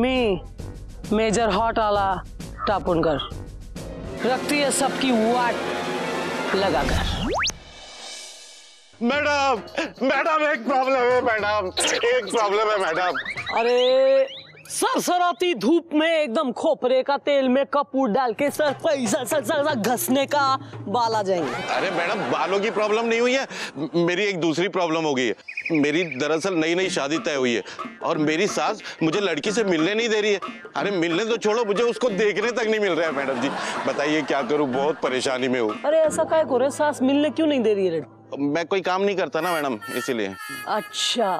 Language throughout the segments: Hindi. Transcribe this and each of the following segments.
मी मेजर हॉट आला टापून कर रखती है सबकी वाट लगाकर। मैडम मैडम एक प्रॉब्लम है मैडम, एक प्रॉब्लम है मैडम। अरे सरसराती धूप में एकदम खोपरे का तेल में कपूर डाल के सर पैसा घसने का बाल आ जाएंगे। अरे मैडम बालों की प्रॉब्लम नहीं हुई है, मेरी एक दूसरी प्रॉब्लम हो गई है। मेरी दरअसल नई नई शादी तय हुई है और मेरी सास मुझे लड़की से मिलने नहीं दे रही है। अरे मिलने तो छोड़ो, मुझे उसको देखने तक नहीं मिल रहा है मैडम जी। बताइए क्या करूँ, बहुत परेशानी में हूँ। अरे ऐसा क्या करो, सास मिलने क्यों नहीं दे रही है? मैं कोई काम नहीं करता ना मैडम, इसीलिए। अच्छा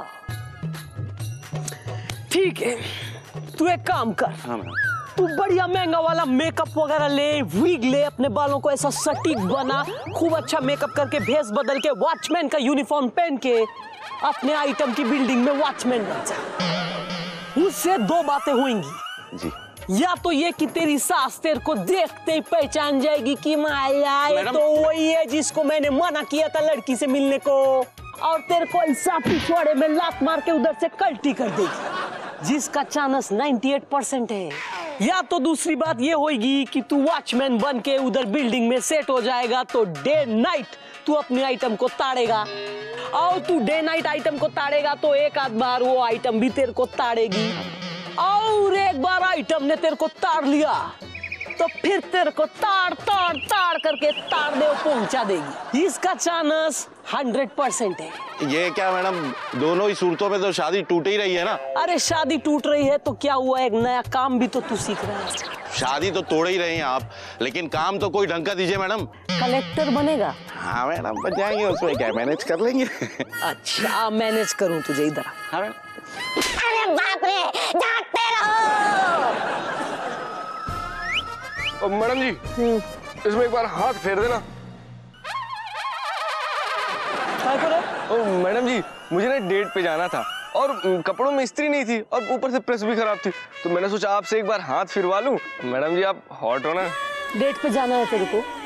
ठीक है, तू एक काम कर। हाँ मैडम। तू बढ़िया महंगा वाला मेकअप वगैरह ले, विग ले, अपने बालों को ऐसा सटीक बना, खूब अच्छा मेकअप करके भेस बदल के वॉचमैन का यूनिफॉर्म पहन के अपने आइटम की बिल्डिंग में वॉचमैन बन जा। उससे दो बातें होंगी जी। या तो ये कि तेरी सास तेरे को देखते ही पहचान जाएगी कि माया ये तो वही है जिसको मैंने मना किया था लड़की से मिलने को, और तेरे को ऐसा पिछवाड़े में लात मार के उधर से कल्टी कर देगी, जिसका चांस 98% है। या तो दूसरी बात ये होगी कि तू वॉचमैन बन के उधर बिल्डिंग में सेट हो जाएगा, तो डे नाइट तू अपने आइटम को ताड़ेगा, और तू डे नाइट आइटम को ताड़ेगा तो एक आध बार वो आइटम भी तेरे को ताड़ेगी, और एक बार आइटम ने तेरे को ताड़ लिया तो फिर तेरे को ताड़ ताड़ ताड़ करके ताड़ दे पहुंचा देगी। इसका चांस 100% है। ये क्या मैडम, दोनों ही सूरतों में तो शादी टूट ही रही है ना। अरे शादी टूट रही है तो क्या हुआ, एक नया काम भी तो तू सीख रहा है। शादी तो तोड़ ही रहे हैं आप, लेकिन काम तो कोई ढंग का दीजिए मैडम। कलेक्टर बनेगा? हाँ मैडम बन जाएंगे, उसमें क्या मैनेज कर लेंगे। अच्छा मैनेज करूं तुझे, इधर। हाँ मैडम। अरे बाप रे, जागते रहो। मैडम जी इसमें एक बार हाथ फेर देना। क्या करो? मैडम जी मुझे ना डेट पे जाना था और कपड़ों में इस्त्री नहीं थी और ऊपर से प्रेस भी खराब थी, तो मैंने सोचा आपसे एक बार हाथ फिरवा लूं। मैडम जी आप हॉट हो ना। डेट पे जाना है तेरे को?